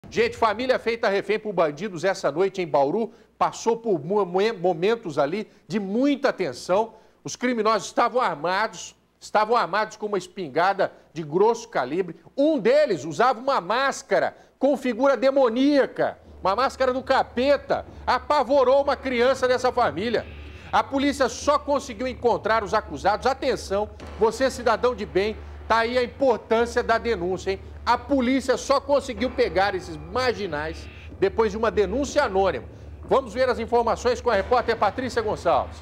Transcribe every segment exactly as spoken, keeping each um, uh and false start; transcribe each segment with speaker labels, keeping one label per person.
Speaker 1: Gente, família feita refém por bandidos essa noite em Bauru passou por momentos ali de muita tensão. Os criminosos estavam armados, estavam armados com uma espingarda de grosso calibre. Um deles usava uma máscara com figura demoníaca, uma máscara do capeta. Apavorou uma criança dessa família. A polícia só conseguiu encontrar os acusados. Atenção, você cidadão de bem, tá aí a importância da denúncia, hein? A polícia só conseguiu pegar esses marginais depois de uma denúncia anônima. Vamos ver as informações com a repórter Patrícia Gonçalves.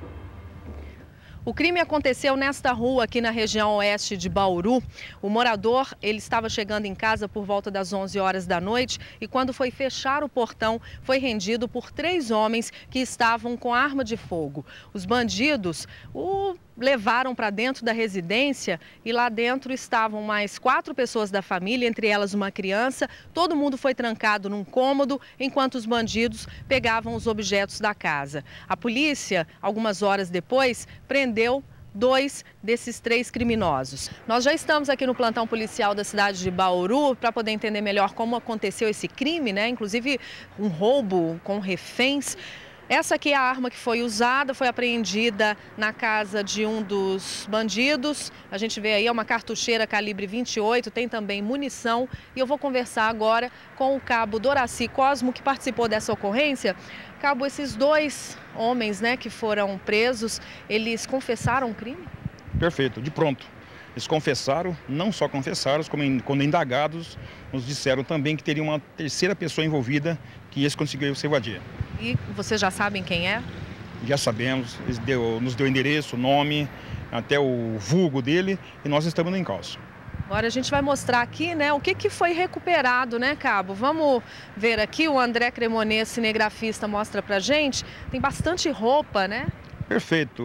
Speaker 2: O crime aconteceu nesta rua aqui na região oeste de Bauru. O morador, ele estava chegando em casa por volta das onze horas da noite e quando foi fechar o portão, foi rendido por três homens que estavam com arma de fogo. Os bandidos o levaram para dentro da residência e lá dentro estavam mais quatro pessoas da família, entre elas uma criança. Todo mundo foi trancado num cômodo enquanto os bandidos pegavam os objetos da casa. A polícia, algumas horas depois, prendeu dois desses três criminosos. Nós já estamos aqui no plantão policial da cidade de Bauru para poder entender melhor como aconteceu esse crime, né? Inclusive um roubo com reféns. Essa aqui é a arma que foi usada, foi apreendida na casa de um dos bandidos. A gente vê aí, é uma cartucheira calibre vinte e oito, tem também munição. E eu vou conversar agora com o cabo Doraci Cosmo, que participou dessa ocorrência. Cabo, esses dois homens, né, que foram presos, eles confessaram o crime?
Speaker 3: Perfeito, de pronto. Eles confessaram, não só confessaram, como quando indagados, nos disseram também que teria uma terceira pessoa envolvida que eles conseguiram se evadir.
Speaker 2: E vocês já sabem quem é?
Speaker 3: Já sabemos, eles deu, nos deu endereço, nome, até o vulgo dele e nós estamos no encalço.
Speaker 2: Agora a gente vai mostrar aqui, né, o que, que foi recuperado, né, Cabo? Vamos ver aqui, o André Cremonês, cinegrafista, mostra pra gente. Tem bastante roupa, né?
Speaker 3: Perfeito.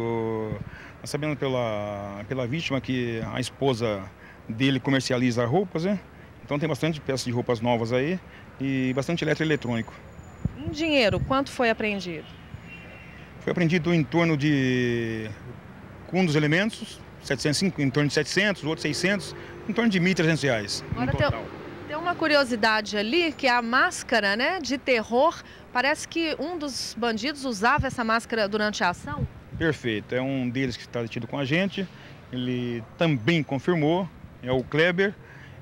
Speaker 3: Nós sabemos pela, pela vítima que a esposa dele comercializa roupas, né? Então tem bastante peças de roupas novas aí e bastante eletroeletrônico.
Speaker 2: Em dinheiro, quanto foi apreendido?
Speaker 3: Foi apreendido em torno de, com um dos elementos, setecentos e cinco, em torno de setecentos, o outro seiscentos, em torno de mil e trezentos reais.
Speaker 2: Agora tem, tem uma curiosidade ali, que é a máscara, né, de terror. Parece que um dos bandidos usava essa máscara durante a ação?
Speaker 3: Perfeito, é um deles que está detido com a gente, ele também confirmou, é o Kleber,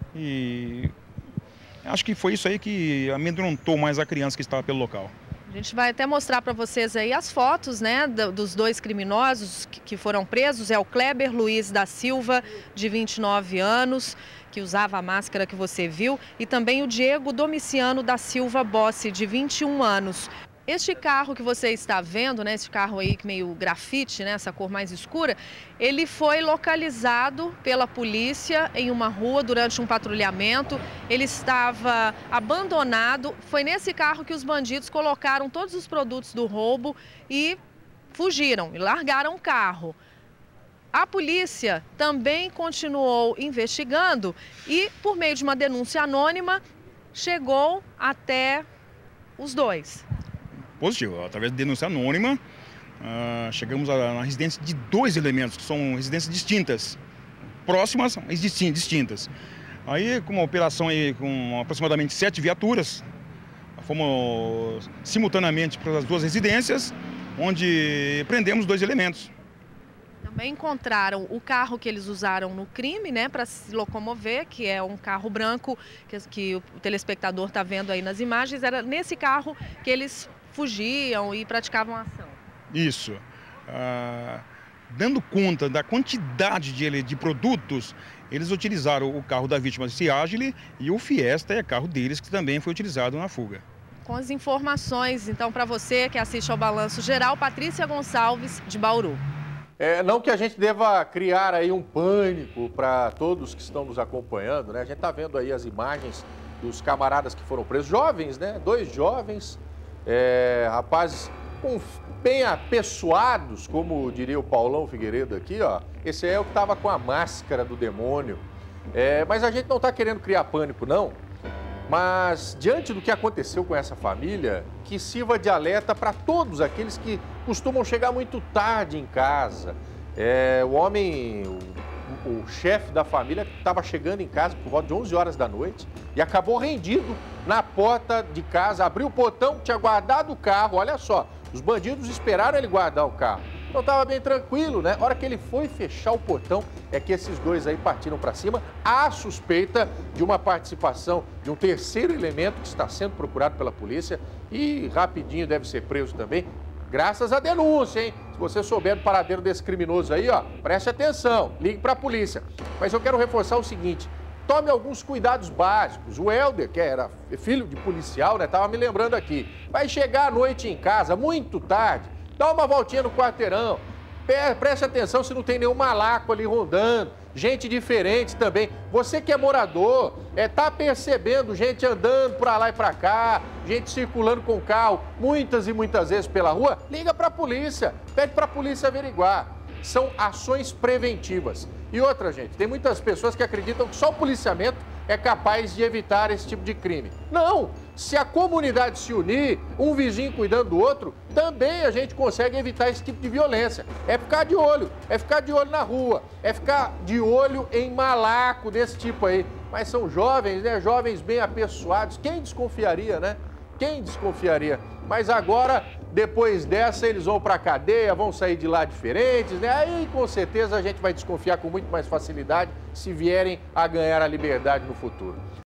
Speaker 3: e acho que foi isso aí que amedrontou mais a criança que estava pelo local.
Speaker 2: A gente vai até mostrar para vocês aí as fotos, né, dos dois criminosos que foram presos. É o Kleber Luiz da Silva, de vinte e nove anos, que usava a máscara que você viu, e também o Diego Domiciano da Silva Bossi, de vinte e um anos. Este carro que você está vendo, né, esse carro aí meio grafite, né, essa cor mais escura, ele foi localizado pela polícia em uma rua durante um patrulhamento. Ele estava abandonado. Foi nesse carro que os bandidos colocaram todos os produtos do roubo e fugiram, e largaram o carro. A polícia também continuou investigando e, por meio de uma denúncia anônima, chegou até os dois.
Speaker 3: Positivo, através de denúncia anônima, uh, chegamos à, na residência de dois elementos, que são residências distintas, próximas, mas distintas. Aí, com uma operação aí, com aproximadamente sete viaturas, fomos simultaneamente para as duas residências, onde prendemos dois elementos.
Speaker 2: Também encontraram o carro que eles usaram no crime, né, para se locomover, que é um carro branco, que, que o telespectador está vendo aí nas imagens. Era nesse carro que eles fugiam e praticavam a ação.
Speaker 3: Isso. Ah, dando conta da quantidade de, de produtos, eles utilizaram o carro da vítima Ciagile e o Fiesta é carro deles que também foi utilizado na fuga.
Speaker 2: Com as informações, então, para você que assiste ao Balanço Geral, Patrícia Gonçalves, de Bauru.
Speaker 1: É, não que a gente deva criar aí um pânico para todos que estão nos acompanhando, né? A gente está vendo aí as imagens dos camaradas que foram presos, jovens, né? Dois jovens, é, rapazes com, bem apessoados, como diria o Paulão Figueiredo aqui, ó. Esse é o que estava com a máscara do demônio. É, mas a gente não está querendo criar pânico, não. Mas, diante do que aconteceu com essa família, que sirva de alerta para todos aqueles que costumam chegar muito tarde em casa. É, o homem, o, o chefe da família, estava chegando em casa por volta de onze horas da noite e acabou rendido na porta de casa, abriu o portão, tinha guardado o carro, olha só. Os bandidos esperaram ele guardar o carro. Então estava bem tranquilo, né? A hora que ele foi fechar o portão, é que esses dois aí partiram para cima. Há suspeita de uma participação de um terceiro elemento que está sendo procurado pela polícia e rapidinho deve ser preso também, graças à denúncia, hein? Se você souber do paradeiro desse criminoso aí, ó, preste atenção, ligue para a polícia. Mas eu quero reforçar o seguinte, tome alguns cuidados básicos. O Helder, que era filho de policial, né, estava me lembrando aqui, vai chegar à noite em casa, muito tarde, dá uma voltinha no quarteirão, preste atenção se não tem nenhum malaco ali rondando, gente diferente também. Você que é morador, é, tá percebendo gente andando para lá e para cá, gente circulando com carro, muitas e muitas vezes pela rua, liga para a polícia, pede para a polícia averiguar. São ações preventivas. E outra, gente, tem muitas pessoas que acreditam que só o policiamento é capaz de evitar esse tipo de crime. Não! Se a comunidade se unir, um vizinho cuidando do outro, também a gente consegue evitar esse tipo de violência. É ficar de olho, é ficar de olho na rua, é ficar de olho em malaco desse tipo aí. Mas são jovens, né? Jovens bem apessoados. Quem desconfiaria, né? Quem desconfiaria? Mas agora, depois dessa, eles vão para a cadeia, vão sair de lá diferentes, né? Aí, com certeza, a gente vai desconfiar com muito mais facilidade se vierem a ganhar a liberdade no futuro.